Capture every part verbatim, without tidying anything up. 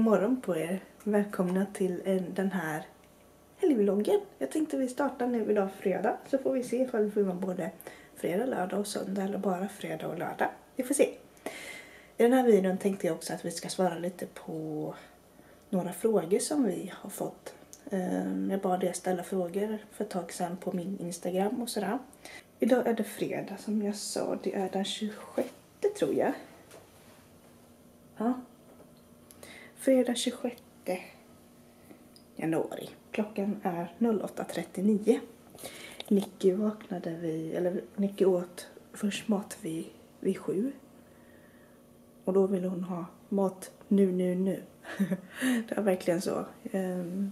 morgon på er. Välkomna till en, den här helgvloggen. Jag tänkte vi startar nu idag fredag. Så får vi se ifall vi får vara både fredag, lördag och söndag. Eller bara fredag och lördag. Vi får se. I den här videon tänkte jag också att vi ska svara lite på några frågor som vi har fått. Jag bad er ställa frågor för ett tag sedan på min Instagram och sådär. Idag är det fredag som jag sa. Det är den tjugosjätte tror jag. Ja. Fredag tjugosjätte januari. Klockan är åtta trettionio. Nicky vaknade vid, eller Nicky åt först mat vid, vid sju. Och då ville hon ha mat nu, nu, nu. Det var verkligen så. Um,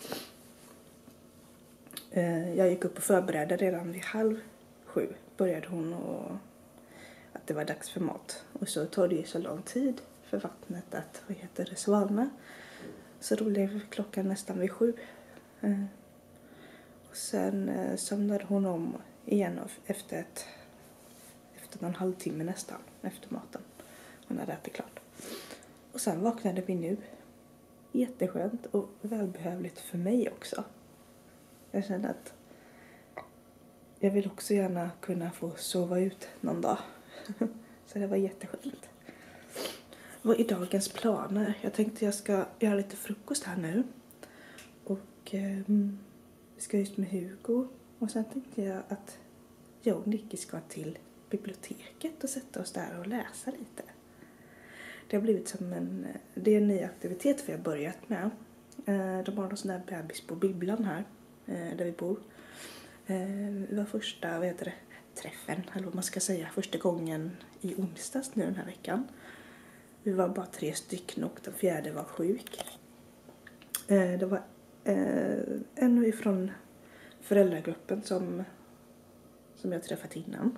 uh, jag gick upp och förberedde redan vid halv sju. Började hon och att det var dags för mat. Och så tog det ju så lång tid för vattnet att, vad heter det, svalna. Så då blev klockan nästan vid sju. Uh, och sen uh, somnade hon om igen efter ett efter en halvtimme nästan efter maten. Hon hade ätit klart. Och sen vaknade vi nu. Jätteskönt och välbehövligt för mig också. Jag kände att jag vill också gärna kunna få sova ut någon dag. Så det var jätteskönt. Vad är dagens planer? Jag tänkte jag ska göra lite frukost här nu. Och eh, vi ska just med Hugo. Och sen tänkte jag att jag och Nicky ska till biblioteket och sätta oss där och läsa lite. Det har blivit som en, det är en ny aktivitet vi har börjat med. De har någon sån där bebis på bibblan här där vi bor. Det var första, vad heter det, träffen, eller vad man ska säga, första gången i onsdags nu den här veckan. Vi var bara tre stycken och den fjärde var sjuk. Det var en ifrån föräldragruppen som, som jag träffat innan.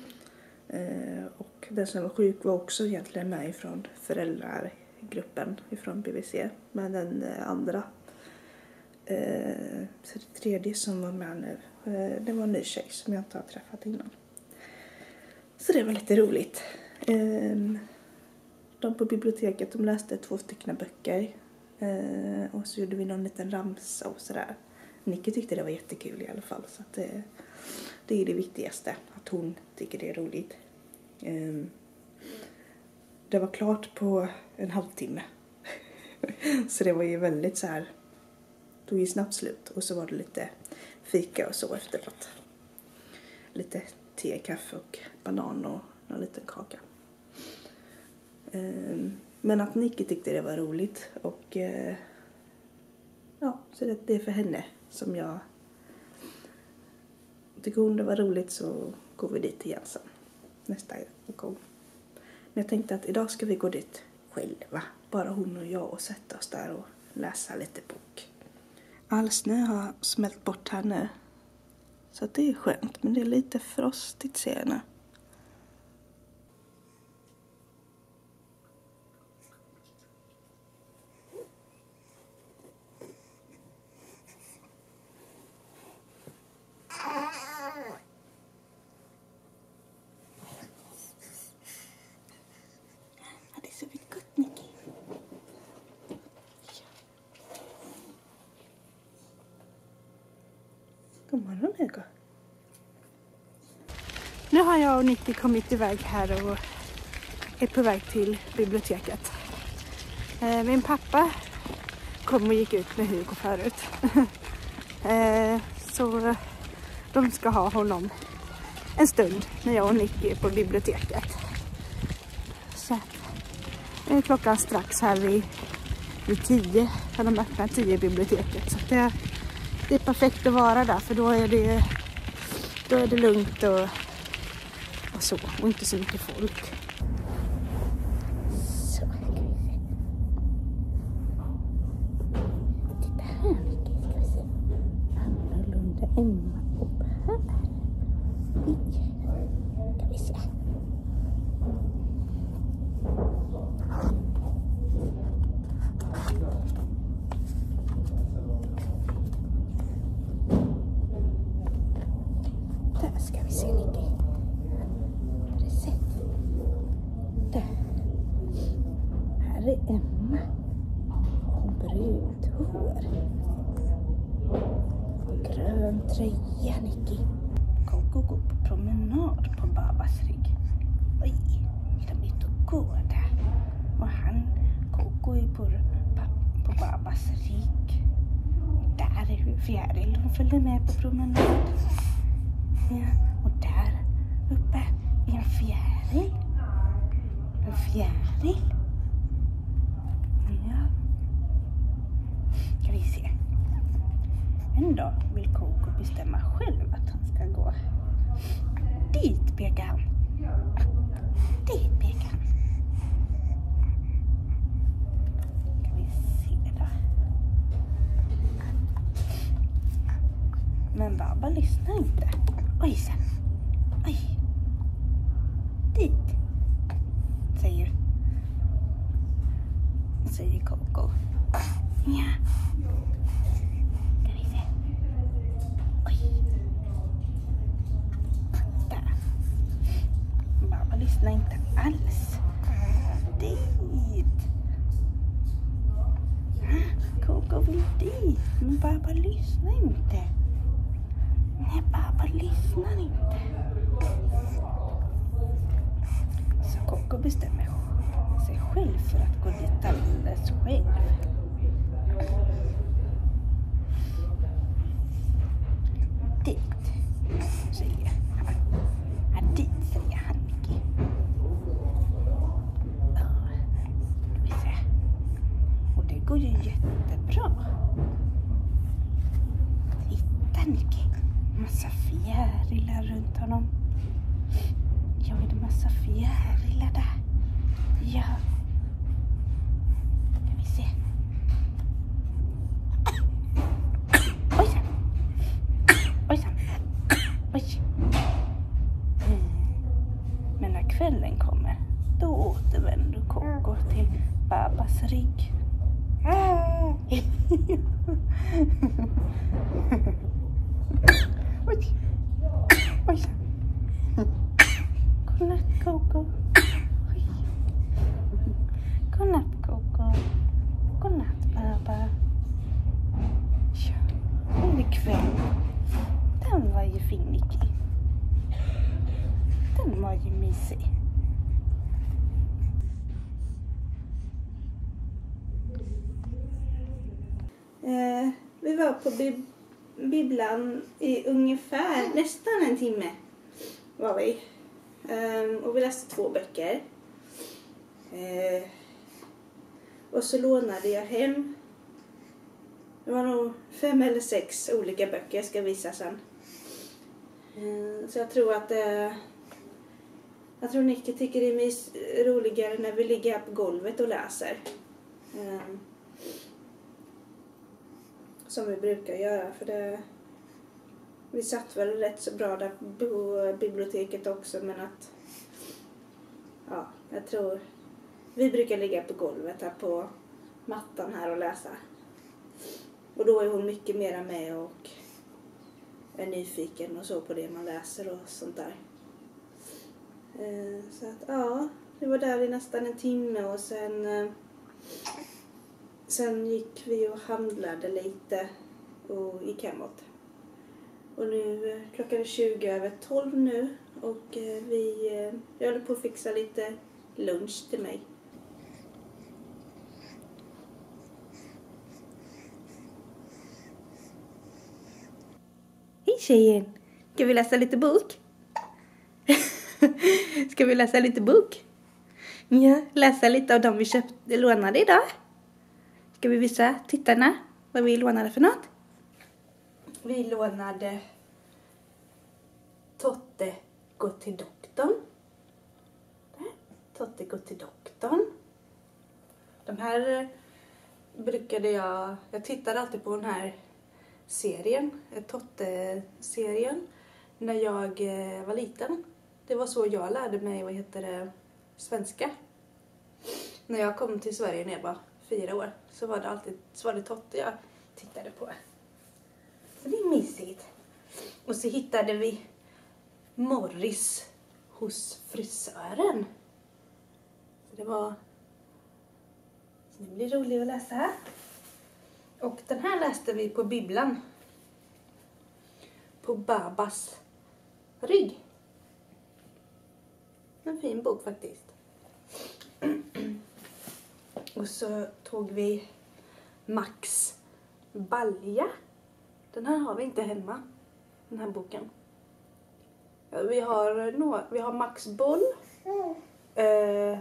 Och den som var sjuk var också egentligen med ifrån föräldragruppen ifrån B V C. Men den andra, så det tredje som var med nu, det var en ny tjej som jag inte har träffat innan. Så det var lite roligt. De på biblioteket, de läste två stycken böcker. Och så gjorde vi någon liten ramsa och sådär. Nicky tyckte det var jättekul i alla fall. Så att det, det är det viktigaste, att hon tycker det är roligt. Det var klart på en halvtimme. Så det var ju väldigt så här, tog ju snabbt slut. Och så var det lite fika och så efteråt. Lite te, kaffe och banan och en liten kaka. Men att Nicky tyckte det var roligt. Och ja, så det, det är för henne som jag tycker hon det var roligt, så går vi dit igen sen. Nästa gång. Men jag tänkte att idag ska vi gå dit själva. Bara hon och jag, och sätta oss där och läsa lite bok. All snö har smält bort här nu. Så det är skönt. Men det är lite frostigt ser jag nu. God morgon Hugo. Nu har jag och Nicky kommit iväg här och är på väg till biblioteket. Eh, min pappa kom och gick ut med Hugo förut. eh, så de ska ha honom en stund när jag och Nicky är på biblioteket. Så nu är klockan strax här vid, vid tio. För de öppnar tio biblioteket. Så det Det är perfekt att vara där, för då är det, då är det lugnt och, och så, och inte så mycket folk. Så ska vi se. Titta här, Nicky, ska vi se. Annorlunda Emma upp här. Ska vi se. Ska vi se Nicky. Har du sett? Där. Här är Emma. säga, Nicky? Coco går på promenad på Babas rygg. Oj, är de ute och går där? Och han, Coco, är på, på Babas rygg. Där är fjäril, hon följer med på promenad. Ja, och där uppe är en fjäril. En fjäril. Ja. Ska vi se. En dag vill Coco bestämma själv att han ska gå. Dit pekar han. Dit pekar han. Ska vi se då. Men Baba lyssnar inte. Oj sen. Oj. Dit. Säger. Säger Coco. Ja. Ska vi se. Oj. Där. Baba lyssnar inte alls. Dit. Coco vill dit. Men Baba lyssnar inte. Nej, Baba lyssnar inte. Så Coco bestämmer sig själv för att gå dit alldeles själv. Dit, säger han. Ja, dit, säger han, Nicky. Ja, vi ser. Och det går ju jättebra. Titta, Nicky. Massa fjärilar runt honom. Ja, är det massa fjärilar där? Ja. Kan vi se. Oj, sen. Oj, sen. Oj. Men när kvällen kommer, då återvänder Coco till Babas rygg. Oj. Oj. Godnatt, Coco. Oj. Godnatt, Coco. Godnatt, Baba. Ja, det är kväll. Den var ju fin, Nicky. Den var ju mysig. Eh, vi var på bib- bibblan i ungefär nästan en timme var vi. Um, och vi läste två böcker. Uh, och så lånade jag hem. Det var nog fem eller sex olika böcker jag ska visa sen. Uh, så jag tror att uh, jag tror Nicky tycker det är mys- roligare när vi ligger här på golvet och läser. Uh, som vi brukar göra, för det vi satt väl rätt så bra där på biblioteket också, men att ja, jag tror vi brukar ligga på golvet här på mattan här och läsa. Och då är hon mycket mera med och är nyfiken och så på det man läser och sånt där. Så att ja, vi var där i nästan en timme och sen sen gick vi och handlade lite och gick hemåt. Och nu, klockan är tjugo över tolv nu och vi, vi håller på att fixa lite lunch till mig. Hej tjejen! Ska vi läsa lite bok? Ska vi läsa lite bok? Ja, läsa lite av dem vi köpte, lånade idag. Ska vi visa tittarna vad vi lånade för något? Vi lånade Totte går till doktorn. Där. Totte går till doktorn. De här brukade jag... Jag tittade alltid på den här serien, Totte-serien, när jag var liten. Det var så jag lärde mig, vad heter det, svenska. När jag kom till Sverige när jag var fyra år så var det alltid så var det Totte jag tittade på. Så det är mysigt. Och så hittade vi Morris hos frisören. Så det var... Så det blir roligt att läsa här. Och den här läste vi på bibblan. på Babas rygg. En fin bok faktiskt. Och så tog vi Max balja. Den här har vi inte hemma. Den här boken. Vi har, några, vi har Max boll. Eh,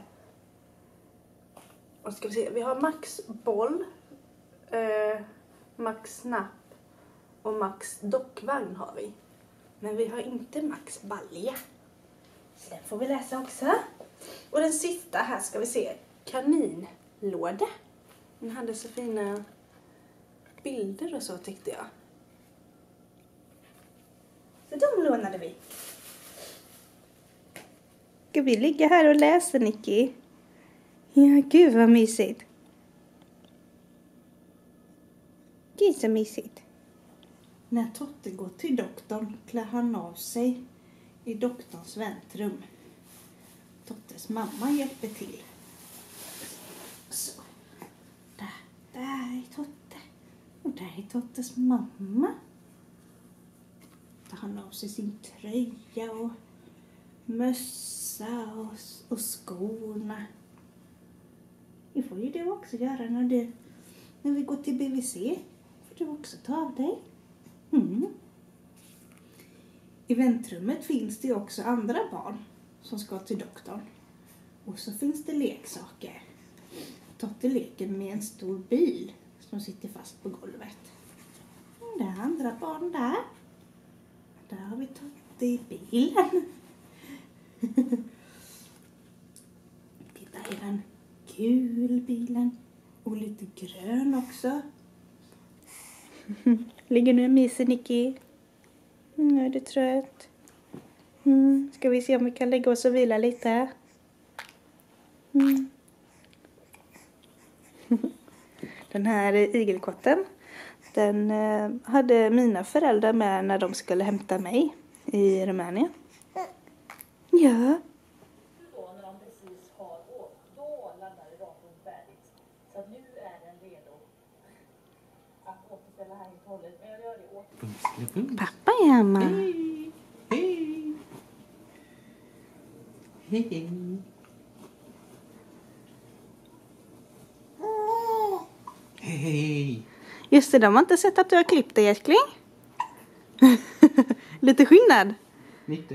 vad ska vi se? Vi har Max boll. Eh, Max snapp. Och Max dockvagn har vi. Men vi har inte Max balja. Så den får vi läsa också. Och den sista här ska vi se. Kaninlåda. Den hade så fina bilder och så tyckte jag. Så de lånade vi. Ska vi ligga här och läsa, Nicky? Ja, gud vad mysigt. Gud så mysigt. När Totte går till doktorn klär han av sig i doktorns väntrum. Tottes mamma hjälper till. Så. Där, där är Totte. Och där är Tottes mamma. Tar han av sig sin tröja och mössa och, och skorna. Det får ju du också göra när, du, när vi går till B V C. Får du också ta av dig. Mm. I väntrummet finns det också andra barn som ska till doktorn. Och så finns det leksaker. Totte leker med en stor bil som sitter fast på golvet. Och det är andra barn där. Där har vi Totte i bilen. Titta, är den gul bilen och lite grön också. Ligger nu i mysen, Nicky? Nu är du trött. Mm. Ska vi se om vi kan lägga oss och vila lite? Mm. Den här igelkotten, den eh, hade mina föräldrar med när de skulle hämta mig i Rumänien. Ja. Då när de precis har åkt, då landade datorn färdigt. Så att nu är den redo att återställa här i hållet. Men jag gör det åt. Pappa är hemma. Hej! Hej! Hej! Hej! Just det, de har inte sett att du har klippt dig, älskling. Lite skillnad. Lite.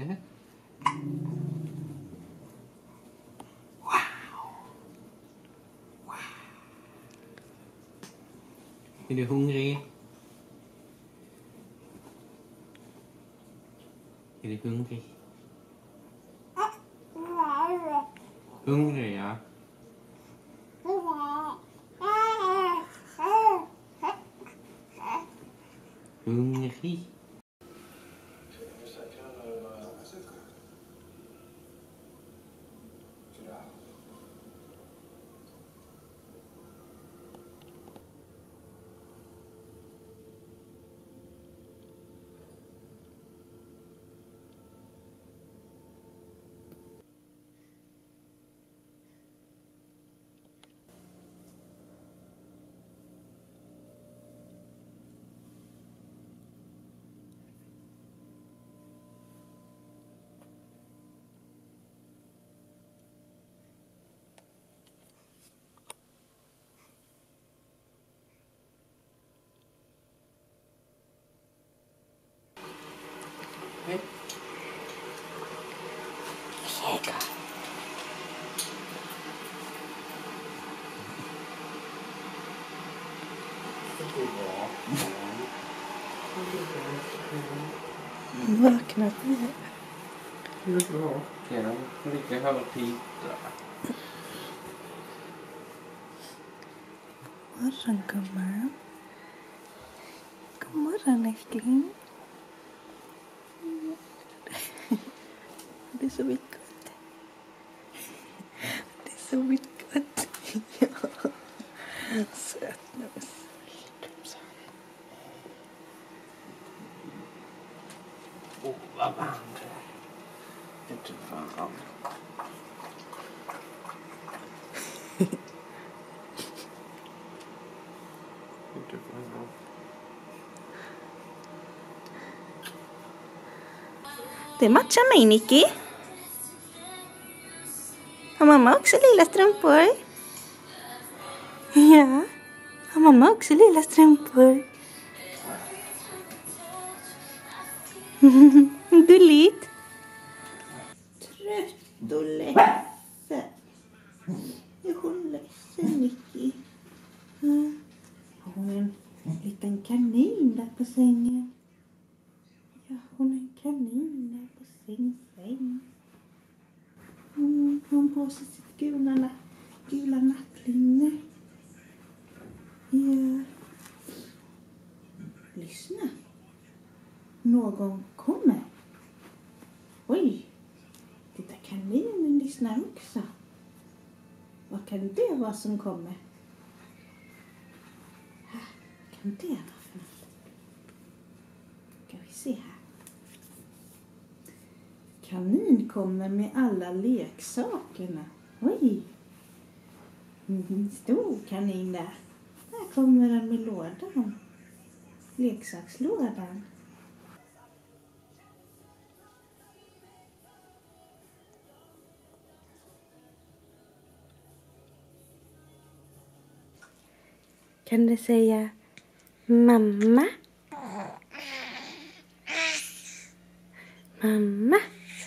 Wow! Wow! Är du hungrig? Är du hungrig? Hungrig, ja. Hungrig. Hej. Vaknat. Hur är bra? Ja, ligga här och titta. God morgon, gumman. God morgon, älskling. Det är så mycket. Det är så mycket. Ja. Söt nu. Åh, vad varmt. Inte fan. Inte fan. Det matchar mig, Nicky. Har mamma också lila strumpor? Ja. Har mamma också lila strumpor? Gulligt. Trött och ledsen. Är hon ledsen, Nicky? Mm. Har hon en liten kanin där på sängen? Ja, hon är en kanin där på sin säng. Mm, hon på sig sitt gula, gula nattlinne. Ja. Lyssna. Någon kommer. Oj. Titta, kaninen lyssnar också. Vad kan det vara som kommer? Här, kan det vara för något? Ska vi se här. Kanin kommer med alla leksakerna. Oj. Mm, stor kanin där. Där kommer den med lådan. Leksakslådan. Kan du säga mamma? Mamma?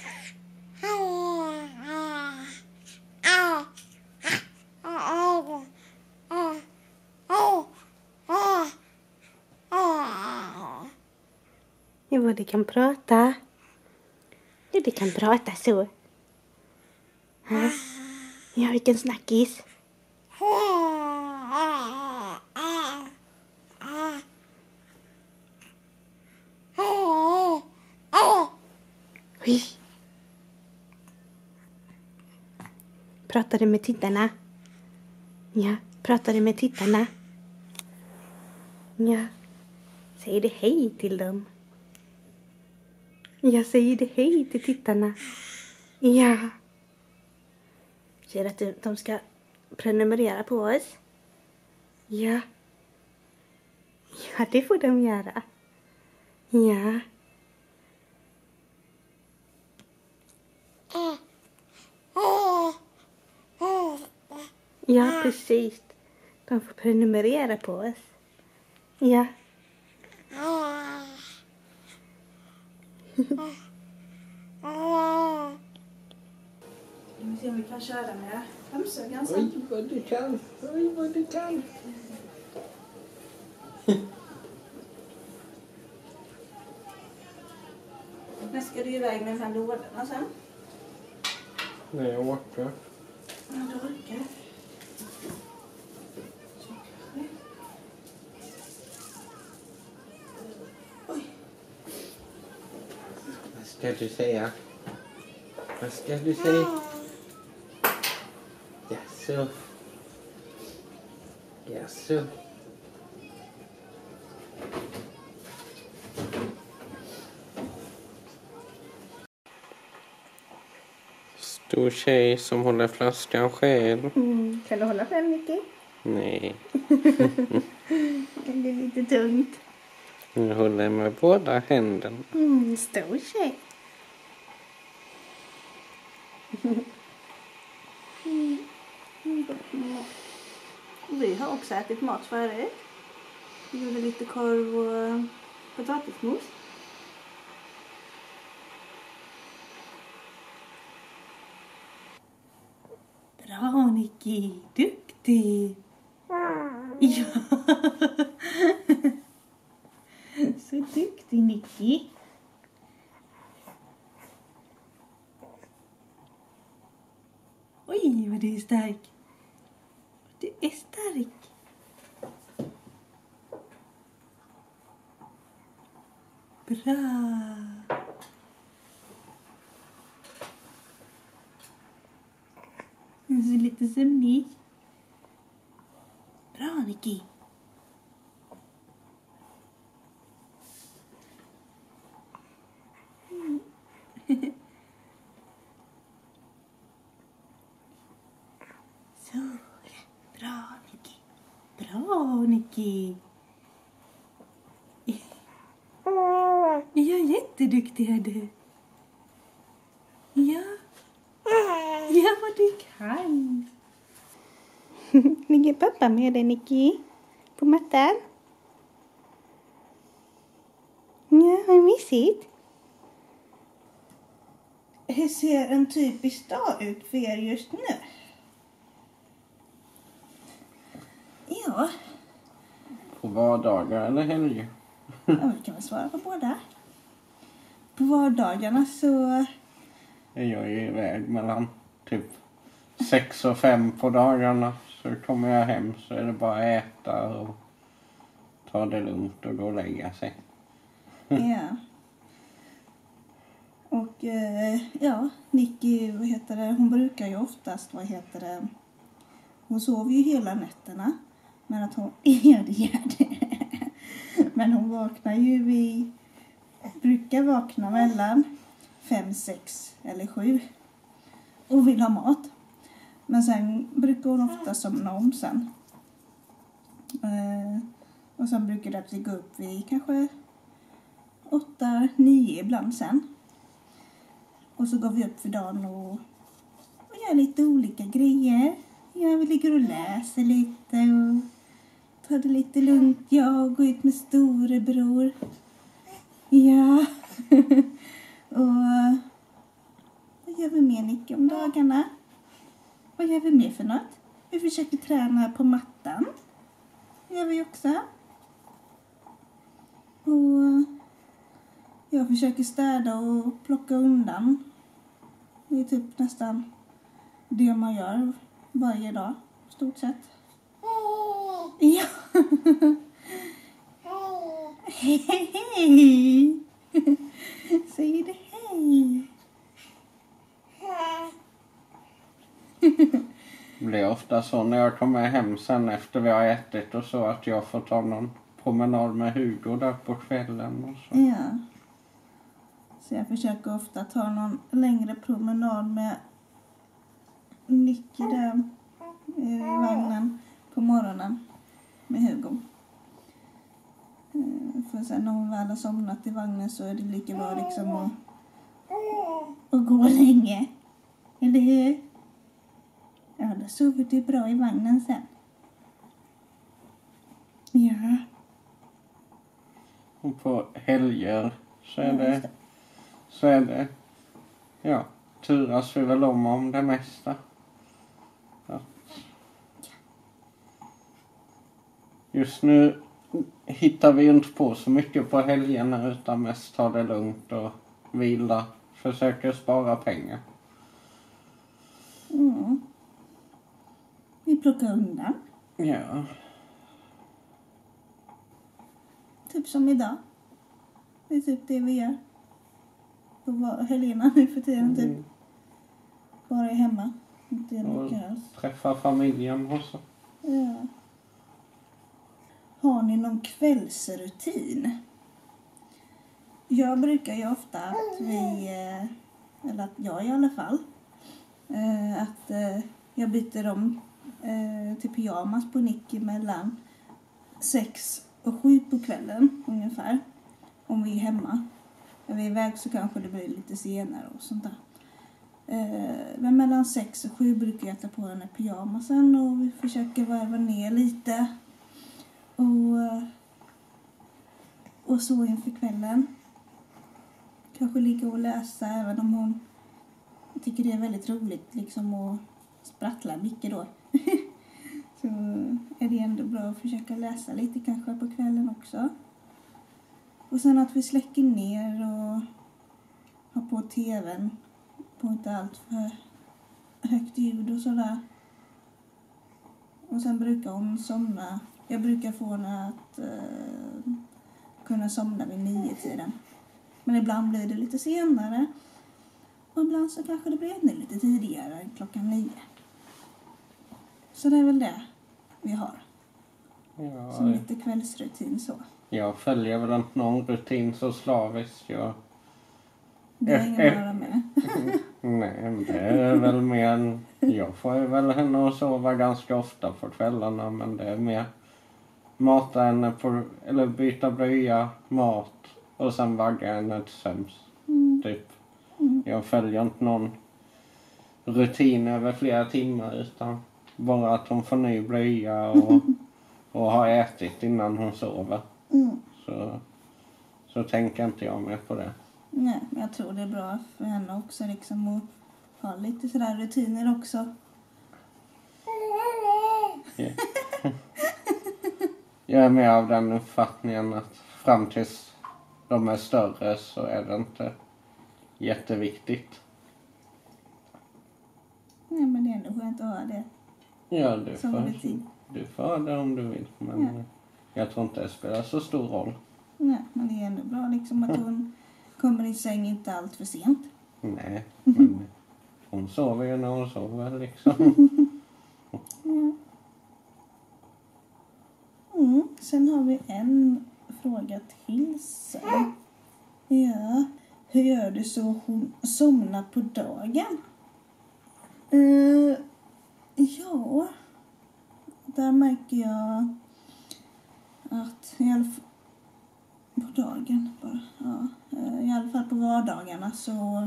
Ja, vad det kan prata. Ja, det kan prata så. Ha? Ja, vilken snackis. Oj. Pratar du med tittarna? Ja, pratar du med tittarna? Ja. Säger du hej till dem? Jag säger det hej till tittarna. Ja. Säger att de ska prenumerera på oss? Ja. Ja, det får de göra. Ja. Ja, precis. De får prenumerera på oss. Ja. Vi ser om vi kan köra med hemsögan sen. Oj, vad du kan. Oj, vad du kan. När ska du iväg med de här lådorna sen? Nej, jag orkar. Ja, du orkar. Oj. Vad ska du säga? Vad ska du säga? Jaså? Jaså? Stor tjej som håller flaskan själv. Mm. Kan du hålla själv, Nicky? Nej. Det är lite tungt. Jag håller med båda händerna. Mm, stor tjej. Mm. Mm. Vi har också ätit mat förut. Vi gjorde lite korv och potatismos. Bra, Nicky. Duktig. Ja. Så duktig, Nicky. Oj, vad du är stark. Du är stark. Bra. Du ser lite sömnig. Bra, Nicky. Mm. Så, bra, Nicky. Bra, Nicky. Ja, jätteduktig är du. vad du kan. Ligger pappa med dig, Nicky? På mattan? Ja, vad mysigt. Hur ser en typisk dag ut för er just nu? Ja. På vardagar eller helger? Ja, vi kan väl svara på båda. På vardagarna så... Jag är iväg mellan typ sex och fem på dagarna. Så kommer jag hem så är det bara att äta och ta det lugnt och gå och lägga sig. Ja. Och eh, ja, Nicky, vad heter det, hon brukar ju oftast, vad heter det, hon sover ju hela nätterna. Men att hon, ja det gör det. Men hon vaknar ju vid, brukar vakna mellan fem, sex eller sju. Och vill ha mat. Men sen brukar hon ofta somna om sen. Eh, och sen brukar det gå upp vid kanske åtta, nio ibland sen. Och så går vi upp för dagen och, och gör lite olika grejer. Ja, vi ligger och läser lite och tar det lite lugnt. Jag går ut med storebror. Ja. Och vad gör vi mer, Nicky, om dagarna? Vad gör vi mer för något? Vi försöker träna på mattan. Det gör vi också. Och jag försöker städa och plocka undan. Det är typ nästan det man gör varje dag, stort sett. Ja. Hej, hej. Säger du hej? Det blir ofta så när jag kommer hem sen efter vi har ätit och så att jag får ta någon promenad med Hugo där på kvällen och så. Ja. Så jag försöker ofta ta någon längre promenad med Nicky där i vagnen på morgonen med Hugo. För sen när hon väl har somnat i vagnen så är det lika bra liksom att, att gå länge. Eller hur? Ja, då sover du bra i vagnen sen. Ja. Och på helger så är Ja, det, just det. så är det, ja, turas vi väl om om det mesta. Att just nu hittar vi inte på så mycket på helgerna utan mest ta det lugnt och vila. Försöker spara pengar. Mm. Vi plockar undan. Ja. Typ som idag. Det är typ det vi gör. På helgerna nu för tiden typ. Mm. Bara är hemma. Inte gör Och mycket alls. träffa familjen och så. Ja. Har ni någon kvällsrutin? Jag brukar ju ofta att vi, eh, eller att jag i alla fall, eh, att eh, jag byter om eh, till pyjamas på Nicky mellan sex och sju på kvällen ungefär. Om vi är hemma. När vi är iväg så kanske det blir lite senare och sånt där. Eh, men mellan sex och sju brukar jag ta på henne pyjamasen och vi försöker varva ner lite. Och, och så inför kvällen. Kanske ligga och läsa även om hon tycker det är väldigt roligt liksom att sprattla mycket då. Så är det ändå bra att försöka läsa lite kanske på kvällen också. Och sen att vi släcker ner och har på tvn på inte allt för högt ljud och sådär. Och sen brukar hon somna. Jag brukar få henne att uh, kunna somna vid nio tiden. Men ibland blir det lite senare. Och ibland så kanske det blir ännu lite tidigare än klockan nio. Så det är väl det vi har. Ja, Som lite kvällsrutin så. jag följer väl inte någon rutin så slaviskt. Jag... Det är ingen bara med. Nej, men det är väl mer än... Jag får ju väl henne att sova ganska ofta på kvällarna. Men det är mer mata henne på... Eller byta blöja, mat och sen vagga henne till söms. Mm. Typ. Mm. Jag följer inte någon rutin över flera timmar, utan bara att hon får ny blöja och, och har ätit innan hon sover. Mm. Så, så tänker inte jag mer på det. Nej, men jag tror det är bra för henne också liksom att ha lite sådär rutiner också. Ja. Jag är med av den uppfattningen att fram tills de är större så är det inte jätteviktigt. Nej, men det är ändå skönt att ha det. Ja, du som får, rutin. du får ha det om du vill. Men Ja. jag tror inte det spelar så stor roll. Nej, men det är ändå bra liksom att hon kommer i säng inte allt för sent. Nej, men hon sover ju när hon sover liksom. Ja. Mm. Sen har vi en fråga till sen. Ja, hur gör du så hon somnar på dagen? Uh, ja, där märker jag att i alla fall på dagen bara, ja, i alla fall på vardagarna så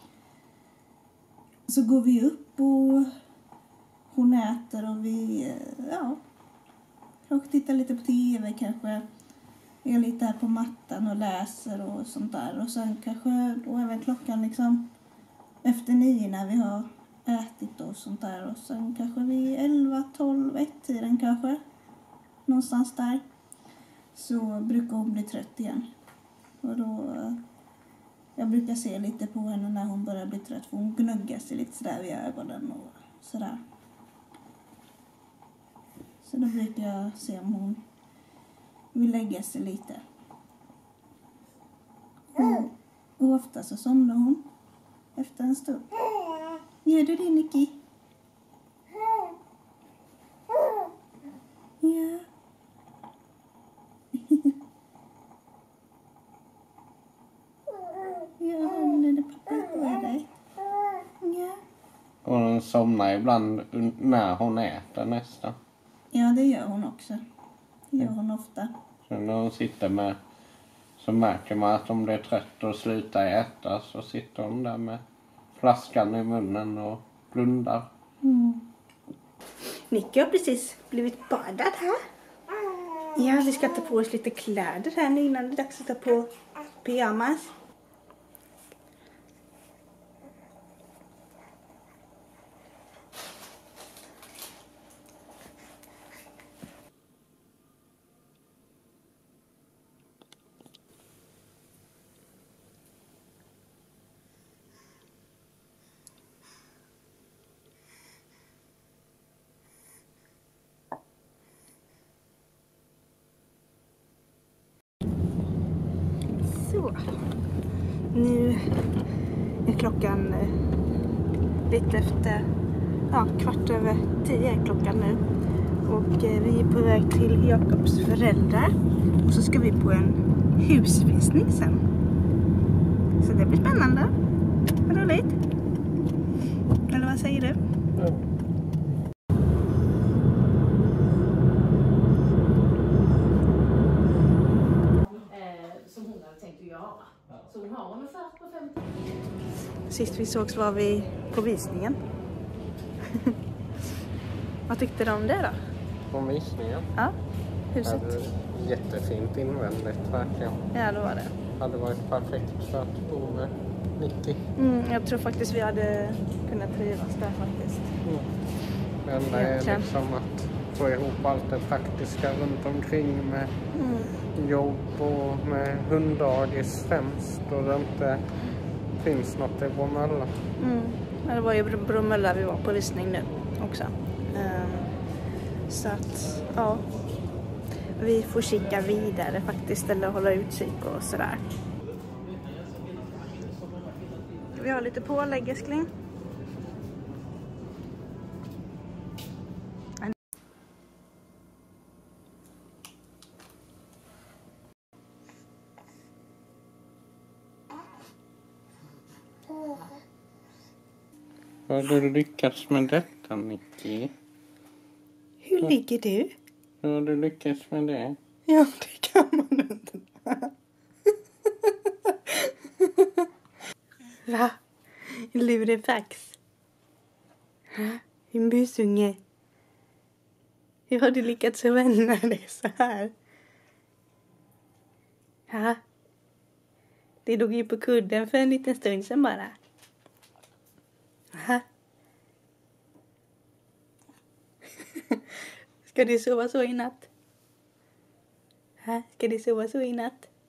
så går vi upp och hon äter och vi, ja, och tittar lite på tv kanske, är lite här på mattan och läser och sånt där, och sen kanske då även klockan liksom efter nio när vi har ätit och sånt där, och sen kanske vi elva, tolv, ett tiden kanske någonstans där så brukar hon bli trött igen, och då jag brukar se lite på henne när hon börjar bli trött, för hon gnuggar sig lite sådär vid ögonen och sådär. Så då brukar jag se om hon vill lägga sig lite. Och, och ofta så somnar hon efter en stund. Gör du det, Nicky? Ja. Ja, men är pappa på dig? Ja. Och hon somnar ibland när hon äter nästan. Ja, det gör hon också. Det gör hon ofta. Så när hon sitter med, så märker man att hon blir trött och slutar äta, så sitter hon där med flaskan i munnen och blundar. Mm. Nicky har precis blivit badad här. Ja, vi ska ta på oss lite kläder här nu innan det är dags att ta på pyjamas. Så, nu är klockan eh, lite efter, ja, kvart över tio är klockan nu. Och eh, vi är på väg till Jakobs föräldrar. Och så ska vi på en husvisning sen. Så det blir spännande. Roligt. Eller vad säger du? Ja. Som hon hade tänkt att göra. Så hon har en offert på femtio. Sist vi sågs var vi på visningen. Vad tyckte du om det då? På visningen. Ja, huset. Hade jättefint invändigt verkligen. Ja, det var det. Hade varit perfekt för att bo med Nicky. Mm, jag tror faktiskt vi hade kunnat trivas där faktiskt. Mm. Det enda är Egentligen. liksom att få ihop allt det praktiska runt omkring med Mm. jobb och med hunddagis främst, och det inte finns något i Bromölla. Mm. Ja, det var ju Br- Bromölla vi var på visning nu också. Um, så att, ja. Vi får kika vidare faktiskt, eller hålla utkik och sådär. Vi har lite pålägg, älskling. Har du lyckats med detta, Nicky? Hur ligger du? Hur har du lyckats med det? Ja, det kan man inte. Va? Lurifax. Ha? Din busunge. Hur har du lyckats vända dig så här? Ha? Det låg ju på kudden för en liten stund sedan bara. Ha? Ska du sova så i natt? Ha? Ska du sova så i natt?